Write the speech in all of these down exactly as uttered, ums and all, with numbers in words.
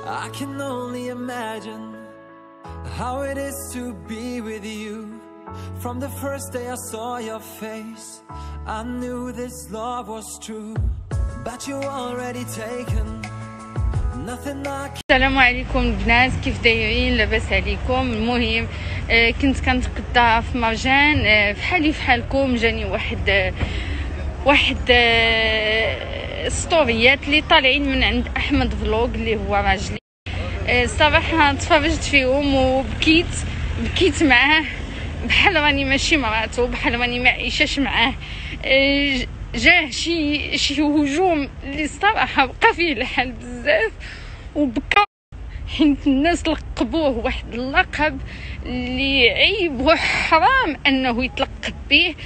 I can only imagine how it is to be with you. From the first day I saw your face, I knew this love was true. But you already taken nothing I can. السلام عليكم البنات، كيف دايرين؟ لاباس عليكم؟ المهم آه كنت كنتقدا في مرجان، آه فحالي فحالكم جاني واحد آه واحد آه ستوريات اللي طالعين من عند احمد فلوق اللي هو راجلي. آه الصراحه تفرجت فيهم وبكيت بكيت معاه بحال راني ماشي مراتو، بحال راني ما عايشاش معاه. آه جاه شي شي هجوم اللي الصراحه بقى فيه الحال بزاف وبكى، حيت الناس لقبوه واحد اللقب اللي عيب وحرام انه يتلقب به.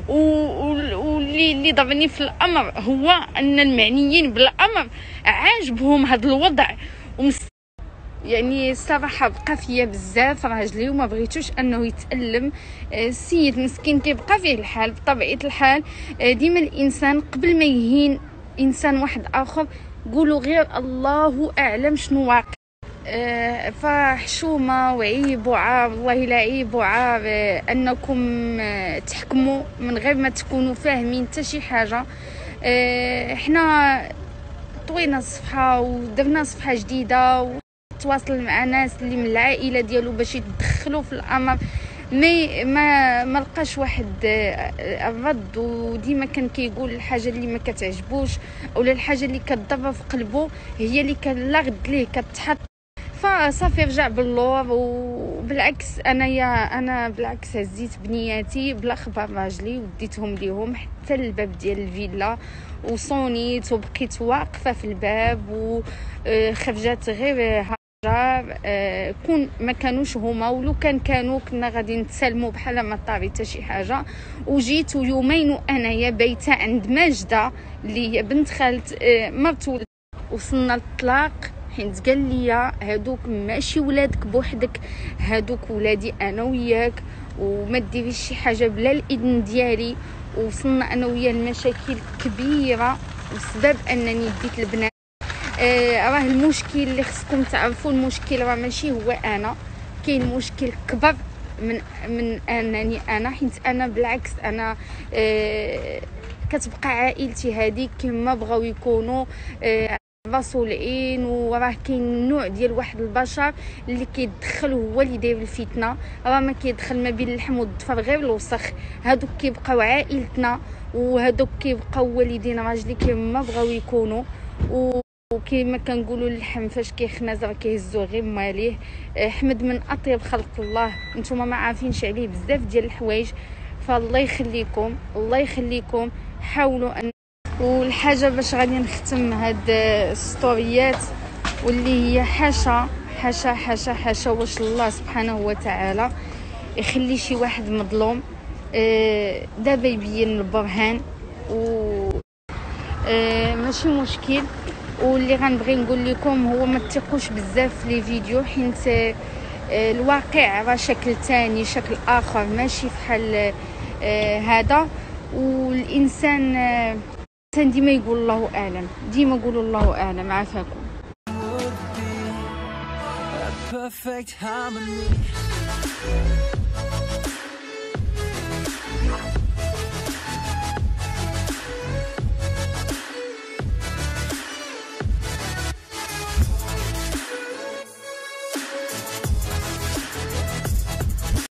واللي اللي ضرني في الامر هو ان المعنيين بالامر عاجبهم هذا الوضع ومس... يعني الصراحه بقى فيا بزاف راجلي وما بغيتوش انه يتالم. السيد مسكين كيبقى فيه الحال بطبيعه الحال. ديما الانسان قبل ما يهين انسان واحد اخر قولوا غير الله اعلم شنو واقع. أه فحشومه وعيب وعار، والله لا عيب وعار أه انكم أه تحكموا من غير ما تكونوا فاهمين حتى شي حاجه. أه حنا طوينا الصفحه ودرنا صفحه جديده وتواصل مع ناس اللي من العائله ديالو باش يتدخلوا في الامر، ما ما ما لقاش واحد الرد، وديما كان كيقول الحاجه اللي ما كتعجبوش اولا الحاجه اللي كتضر في قلبه هي اللي كان لا غد ليه كتحط. فصافي رجع باللور. وبالعكس انايا انا بالعكس هزيت بنياتي بلا خبر راجلي وديتهم ليهم حتى الباب ديال الفيلا وصونيت وبقيت واقفه في الباب وخرجات غير آه كون ما كانوش هما، ولو كان كانوا كنا غادي نتسلموا بحال ما طاري حتى شي حاجه. وجيت يومين وانايا بايته عند ماجده اللي هي بنت خالت آه مرتو. وصلنا للطلاق حيت قال لي هادوك ماشي ولادك بوحدك، هادوك ولادي انا وياك وما ديريش شي حاجه بلا الاذن ديالي. وصلنا انا وياه المشاكل كبيره بسبب انني ديت البنات. آه راه المشكل اللي خصكم تعرفوا، المشكل راه ماشي هو انا، كاين مشكل كبر من من انني انا، حيت انا بالعكس انا آه كتبقى عائلتي هذه كما بغاو يكونوا آه راسولين. وراه كاين نوع ديال واحد البشر اللي كيدخل هو اللي داير الفتنه، راه ما كيدخل ما بين اللحم والضفر غير الوسخ. هادوك كيبقاو عائلتنا وهادوك كيبقاو والدين راجلي كما بغاو يكونوا. و وكيما كنقولوا اللحم فاش كيخنز راه كيهزوه غير ماليه. احمد من اطيب خلق الله، نتوما ما عارفينش عليه بزاف ديال الحوايج، فالله يخليكم الله يخليكم حاولوا ان. والحاجه باش غادي نختم هاد الستوريات واللي هي حاشا حاشا حاشا حاشا واش الله سبحانه وتعالى يخلي شي واحد مظلوم. آه دابا يبين البرهان و آه ماشي مشكل. واللي غنبغي نقول لكم هو ما تثقوش بزاف في لي فيديو، حيت آه الواقع راه شكل تاني شكل اخر ماشي بحال آه هذا. والانسان آه الانسان ديما يقول الله اعلم، ديما قولوا الله اعلم. عافاكم.